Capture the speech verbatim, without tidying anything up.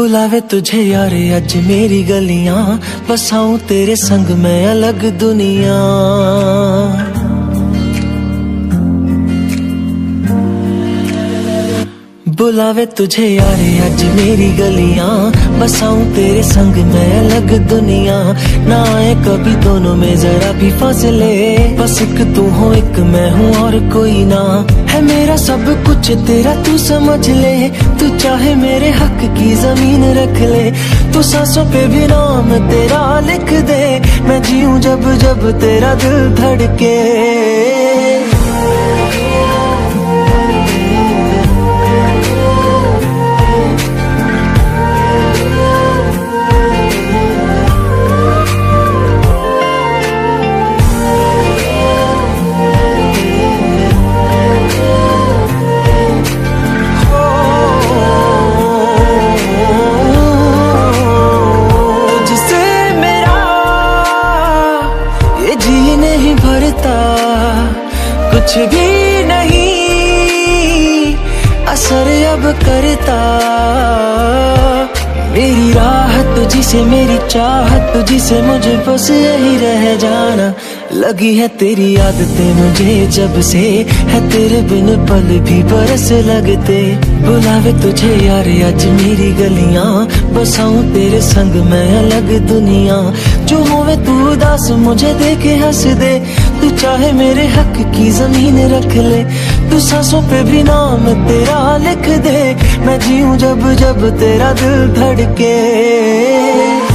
बुलावे तुझे यारे अज मेरी गलियां, बसाऊं तेरे संग मैं अलग दुनिया। बुलावे तुझे यारे अज मेरी गलियां, बसाऊं तेरे संग मैं अलग दुनिया। ना आए कभी दोनों में जरा भी फासले, बस एक तू हो एक मैं हूँ और कोई ना। है मेरा सब कुछ तेरा तू समझ ले, तू चाहे मेरे हक की जमीन रख ले। तू सांसों पे भी नाम तेरा लिख दे, मैं जीऊं जब जब तेरा दिल धड़के। कुछ भी नहीं असर अब करता, मेरी राह तुझी से मेरी चाहत तुझी से, मुझे बस यही रह जाना। लगी है तेरी आदतें मुझे जब से, है तेरे बिन पल भी बरस लगते। बुलावे तुझे यार आज मेरी गलियां, बसाऊं तेरे संग मैं अलग दुनिया। जो होवे तू उदास मुझे देखे हंस दे, तू चाहे मेरे हक की जमीन रख ले। तू सांसों पे भी नाम तेरा लिख दे, मैं जीऊं जब जब तेरा दिल धड़के।